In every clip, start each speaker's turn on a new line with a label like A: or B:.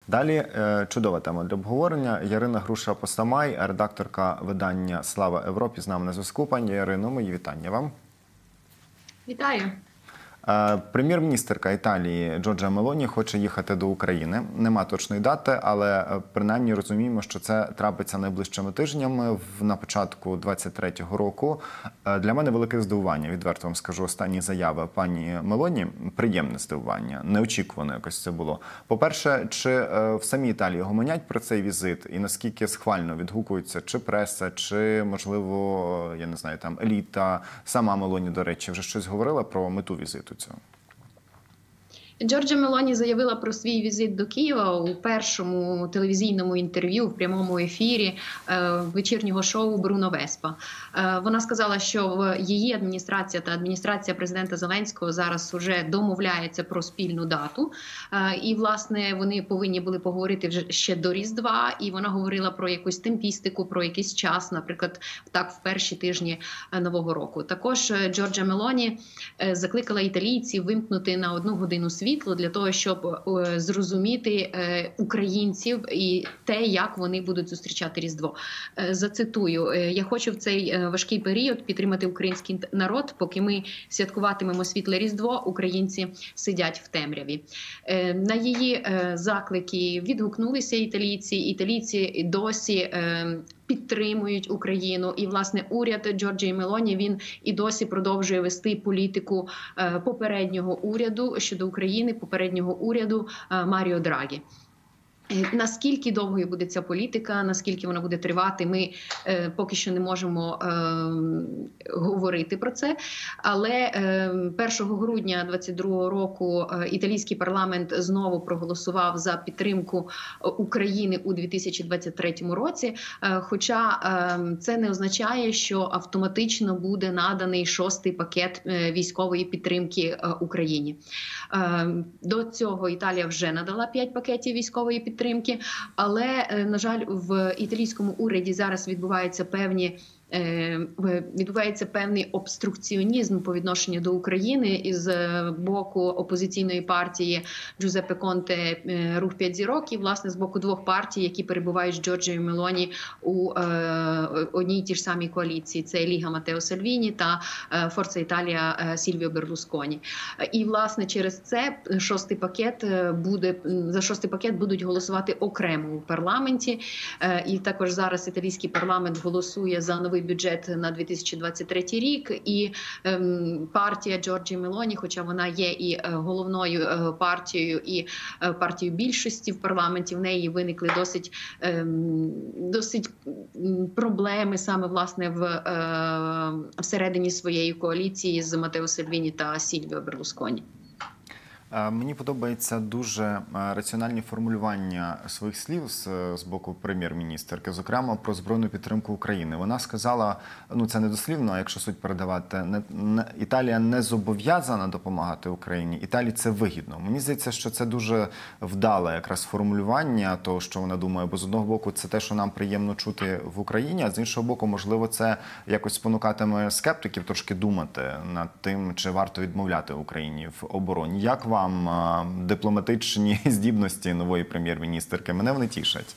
A: Далі чудова тема для обговорення. Ярина Груша-Постамай, редакторка видання «Слава Європі», з нами на зв'язку. Пані Ярино, мої вітання вам.
B: Вітаю.
A: Прем'єр-міністерка Італії Джорджа Мелоні хоче їхати до України. Нема точної дати, але принаймні розуміємо, що це трапиться найближчими тижнями на початку 2023 року. Для мене велике здивування, відверто вам скажу, останні заяви пані Мелоні. Приємне здивування, неочікувано якось це було. По-перше, чи в самій Італії гомонять про цей візит і наскільки схвально відгукуються чи преса, чи, можливо, я не знаю, там еліта, сама Мелоні, до речі, вже щось говорила про мету візиту цього?
B: Джорджа Мелоні заявила про свій візит до Києва у першому телевізійному інтерв'ю в прямому ефірі вечірнього шоу «Бруно Веспа». Вона сказала, що її адміністрація та адміністрація президента Зеленського зараз вже домовляється про спільну дату. І, власне, вони повинні були поговорити вже ще до Різдва. І вона говорила про якусь темпістику, про якийсь час, наприклад, так в перші тижні Нового року. Також Джорджа Мелоні закликала італійців вимкнути на 1 годину світло для того, щоб зрозуміти українців і те, як вони будуть зустрічати Різдво. Зацитую: «Я хочу в цей важкий період підтримати український народ, поки ми святкуватимемо світле Різдво, українці сидять в темряві». На її заклики відгукнулися італійці. Італійці досі підтримують Україну. І, власне, уряд Джорджії Мелоні, він і досі продовжує вести політику попереднього уряду щодо України, попереднього уряду Маріо Драгі. Наскільки довгою буде ця політика, наскільки вона буде тривати, ми поки що не можемо говорити про це. Але 1 грудня 2022 року італійський парламент знову проголосував за підтримку України у 2023 році. Хоча це не означає, що автоматично буде наданий 6-й пакет військової підтримки Україні. До цього Італія вже надала 5 пакетів військової підтримки. Але, на жаль, в італійському уряді зараз відбуваються певний обструкціонізм по відношенню до України із боку опозиційної партії Джузеппе Конте «Рух 5 зірок» і, власне, з боку двох партій, які перебувають з Джорджією Мелоні у одній і тій ж самій коаліції. Це Ліга Матео Сальвіні та Форца Італія Сільвіо Берлусконі. І, власне, через це за 6-й пакет будуть голосувати окремо у парламенті. І також зараз італійський парламент голосує за новий бюджет на 2023 рік, і партія Джорджії Мелоні, хоча вона є і головною партією, і партією більшості в парламенті, в неї виникли досить проблеми саме, власне, всередині своєї коаліції з Матео Сальвіні та Сільвіо Берлусконі.
A: Мені подобається дуже раціональні формулювання своїх слів з боку прем'єр-міністерки, зокрема про збройну підтримку України. Вона сказала, ну це не дослівно, а якщо суть передавати, Італія не зобов'язана допомагати Україні, Італії це вигідно. Мені здається, що це дуже вдале якраз формулювання того, що вона думає, бо з одного боку це те, що нам приємно чути в Україні, а з іншого боку, можливо, це якось спонукатиме скептиків трошки думати над тим, чи варто відмовляти Україні в обороні. Як вам дипломатичні здібності нової прем'єр-міністерки? Мене вони тішать.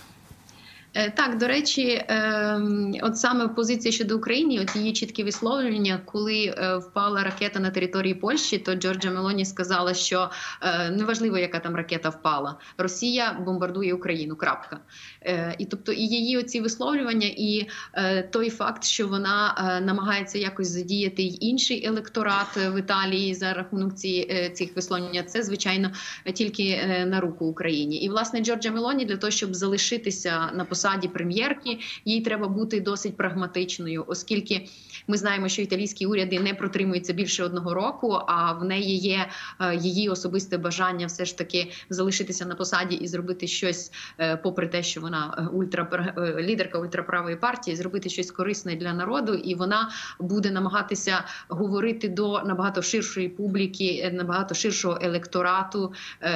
B: Так, до речі, от саме позиція щодо України, от її чіткі висловлення, коли впала ракета на території Польщі, то Джорджа Мелоні сказала, що неважливо, яка там ракета впала, Росія бомбардує Україну, крапка. І тобто і її оці висловлювання, і той факт, що вона намагається якось задіяти й інший електорат в Італії за рахунок цих висловлювань, це, звичайно, тільки на руку Україні. І, власне, Джорджа Мелоні для того, щоб залишитися на посаді прем'єрки, їй треба бути досить прагматичною, оскільки ми знаємо, що італійські уряди не протримуються більше 1 року, а в неї є її особисте бажання все ж таки залишитися на посаді і зробити щось, попри те, що вона лідерка ультраправої партії, зробити щось корисне для народу, і вона буде намагатися говорити до набагато ширшої публіки, набагато ширшого електорату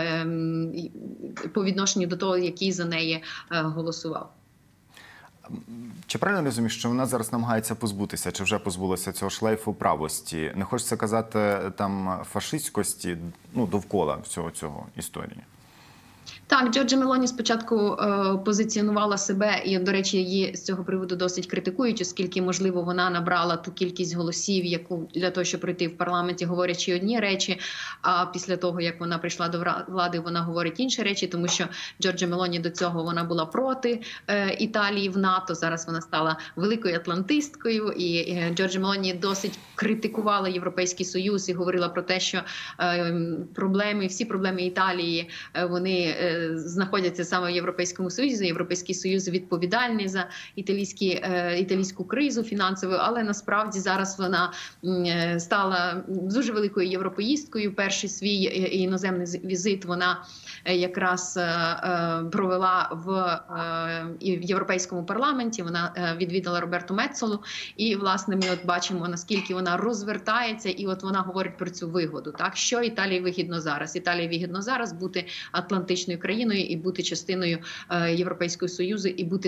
B: по відношенню до того, який за неї голосував.
A: Чи правильно розумію, що вона зараз намагається позбутися, чи вже позбулася цього шлейфу правості? Не хочеться казати там фашистськості, ну, довкола всього цього історії?
B: Так, Джорджа Мелоні спочатку позиціонувала себе, і, до речі, її з цього приводу досить критикують, оскільки, можливо, вона набрала ту кількість голосів, яку для того, щоб пройти в парламенті, говорячи одні речі, а після того, як вона прийшла до влади, вона говорить інші речі, тому що Джорджа Мелоні до цього вона була проти Італії в НАТО, зараз вона стала великою атлантисткою, і Джорджа Мелоні досить критикувала Європейський Союз і говорила про те, що всі проблеми Італії, вони знаходяться саме в Європейському Союзі. Європейський Союз відповідальний за італійську кризу фінансову, але насправді зараз вона стала дуже великою європеїсткою. Перший свій іноземний візит вона якраз провела в Європейському парламенті. Вона відвідала Роберту Меццолу, і, власне, ми от бачимо, наскільки вона розвертається, і от вона говорить про цю вигоду. Так, що Італії вигідно зараз? Італії вигідно зараз бути атлантичною країною і бути частиною Європейського Союзу, і бути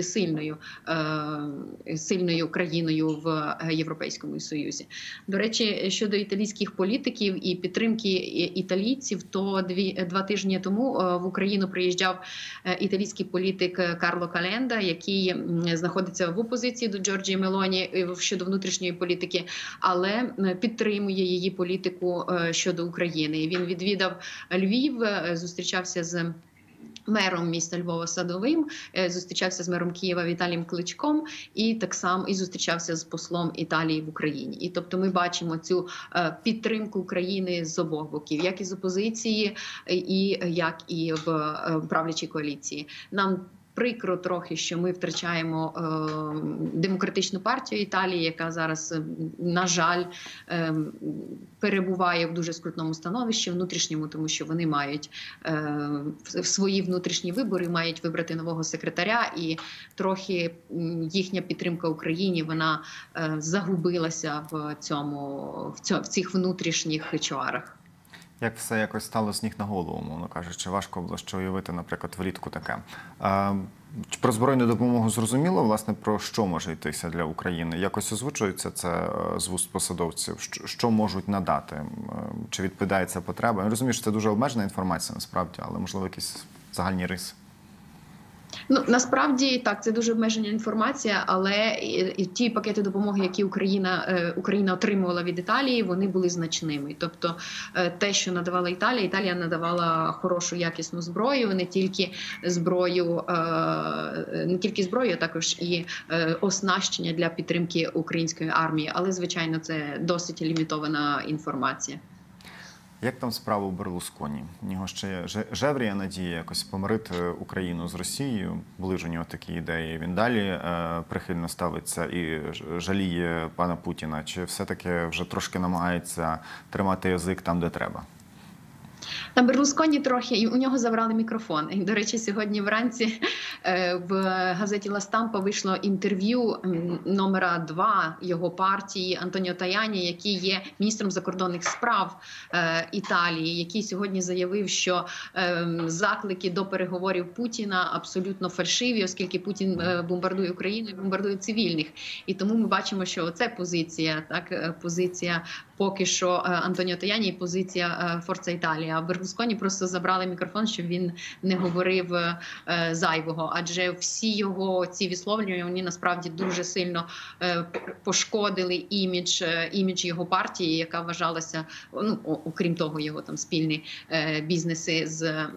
B: сильною країною в Європейському Союзі. До речі, щодо італійських політиків і підтримки італійців, то 2 тижні тому в Україну приїжджав італійський політик Карло Календа, який знаходиться в опозиції до Джорджії Мелоні щодо внутрішньої політики, але підтримує її політику щодо України. Він відвідав Львів, зустрічався з мером міста Львова Садовим, зустрічався з мером Києва Віталієм Кличком і так само і зустрічався з послом Італії в Україні. І тобто ми бачимо цю підтримку України з обох боків, як із опозиції, і як і в правлячій коаліції. Нам прикро трохи, що ми втрачаємо демократичну партію Італії, яка зараз, на жаль, перебуває в дуже скрутному становищі внутрішньому, тому що вони мають свої внутрішні вибори, мають вибрати нового секретаря, і трохи їхня підтримка Україні, вона загубилася в цих внутрішніх чварах.
A: Як все якось стало з ніг на голову, мовно кажучи, важко було що уявити, наприклад, влітку таке. Про збройну допомогу зрозуміло, власне, про що може йтися для України? Якось озвучується це з вуст посадовців? Що можуть надати? Чи відповідає ця потреба? Я розумію, що це дуже обмежена інформація, насправді, але, можливо, якісь загальні риси.
B: Ну, насправді, так, це дуже обмежена інформація, але і ті пакети допомоги, які Україна отримувала від Італії, вони були значними. Тобто те, що надавала Італія надавала хорошу, якісну зброю, не тільки зброю, а також і оснащення для підтримки української армії. Але, звичайно, це досить лімітована інформація.
A: Як там справа у Берлусконі? У нього ще є жевріє надія якось помирити Україну з Росією. Були ж у нього такі ідеї. Він далі прихильно ставиться і жаліє пана Путіна? Чи все-таки вже трошки намагається тримати язик там, де треба?
B: На Берлусконі трохи, у нього забрали мікрофон. І, до речі, сьогодні вранці в газеті «Ла Стампа» вийшло інтерв'ю номера 2 його партії Антоніо Таяні, який є міністром закордонних справ Італії, який сьогодні заявив, що заклики до переговорів Путіна абсолютно фальшиві, оскільки Путін бомбардує Україну і бомбардує цивільних. І тому ми бачимо, що це позиція поки що Антоніо Таяні і позиція Форца Італія. А Берлусконі просто забрали мікрофон, щоб він не говорив зайвого. Адже всі його ці висловлювання, вони насправді дуже сильно пошкодили імідж його партії, яка вважалася, ну, окрім того, його там спільні бізнеси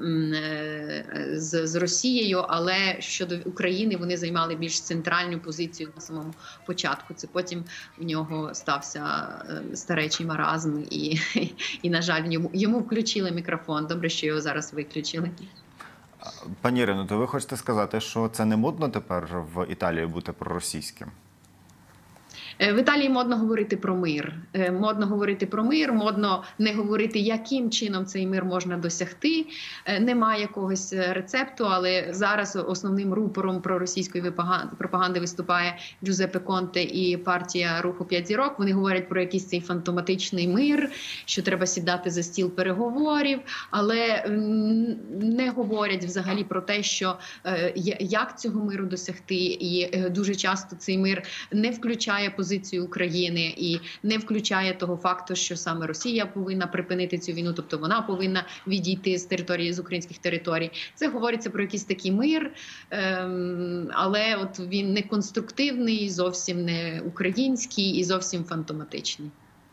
B: з Росією, але щодо України вони займали більш центральну позицію на самому початку. Це потім в нього стався старечий маразм і на жаль, йому включили мікрофон. Добре, що його зараз виключили.
A: Пані Ірино, то ви хочете сказати, що це не модно тепер в Італії бути проросійським?
B: В Італії модно говорити про мир. Модно не говорити, яким чином цей мир можна досягти. Немає якогось рецепту, але зараз основним рупором проросійської пропаганди виступає Джузеппе Конте і партія Руху 5 зірок. Вони говорять про якийсь цей фантоматичний мир, що треба сідати за стіл переговорів, але не говорять взагалі про те, що як цього миру досягти. І дуже часто цей мир не включає позицію позицію України і не включає того факту, що саме Росія повинна припинити цю війну, тобто вона повинна відійти з території, з українських територій. Це говориться про якийсь такий мир, але от він не конструктивний, зовсім не український і зовсім фантоматичний.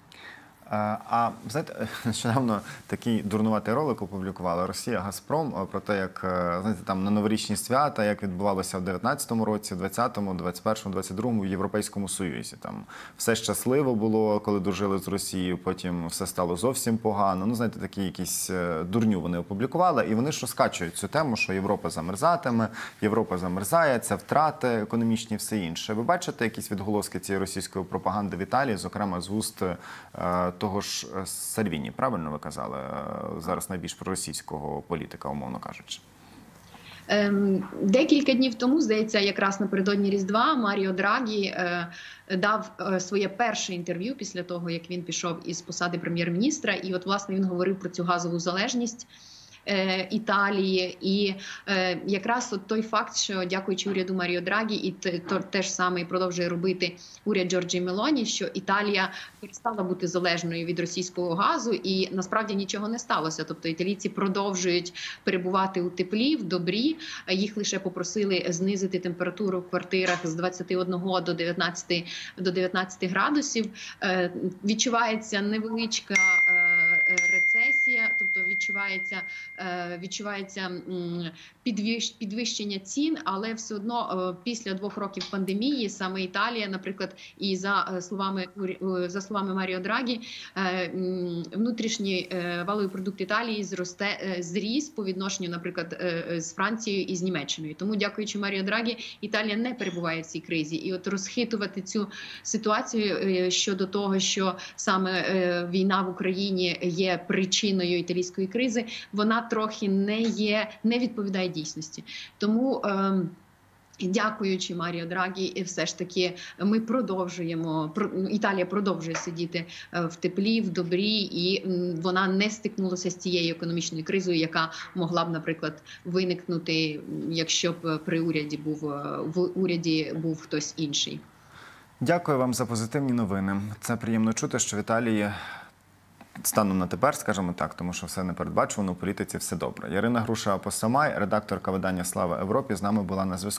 A: А знаєте, нещодавно такий дурнуватий ролик опублікувала Росія, Газпром, про те, як, знаєте, там на новорічні свята, як відбувалося в 19-му році, в 20-му, 21-му, 22-му в Європейському Союзі. Там все щасливо було, коли дружили з Росією, потім все стало зовсім погано. Ну, знаєте, такі якісь дурню вони опублікували, і вони ж розкачують цю тему, що Європа замерзатиме, Європа замерзає, це втрати економічні і все інше. Ви бачите якісь відголоски цієї російської пропаганди в Італії, зокрема з вуст того ж Сальвіні, правильно ви казали, зараз найбільш проросійського політика, умовно кажучи?
B: Декілька днів тому, здається, якраз напередодні Різдва Маріо Драгі дав своє перше інтерв'ю після того, як він пішов із посади прем'єр-міністра. І от, власне, він говорив про цю газову залежність Італії, і якраз от той факт, що дякуючи уряду Маріо Драгі, і те ж саме продовжує робити уряд Джорджії Мелоні, що Італія перестала бути залежною від російського газу, і насправді нічого не сталося. Тобто італійці продовжують перебувати у теплі, в добрі. Їх лише попросили знизити температуру в квартирах з 21 до 19 градусів. Відчувається невеличка рецесія, тобто відчувається підвищення цін, але все одно після 2 років пандемії саме Італія, наприклад, і за словами Маріо Драгі, внутрішній валовий продукт Італії зріс по відношенню, наприклад, з Францією і з Німеччиною. Тому, дякуючи Маріо Драгі, Італія не перебуває в цій кризі. І от розхитувати цю ситуацію щодо того, що саме війна в Україні є причиною італійської кризи, вона трохи не відповідає дійсності. Тому, дякуючи Маріо Драгі, все ж таки Італія продовжує сидіти в теплі, в добрі, і вона не стикнулася з цією економічною кризою, яка могла б, наприклад, виникнути, якщо б в уряді був хтось інший.
A: Дякую вам за позитивні новини. Це приємно чути, що в Італії станом на тепер, скажімо так, тому що все непередбачувано, у політиці все добре. Ярина Груша-Посамай, редакторка видання «Слава Європі», з нами була на зв'язку.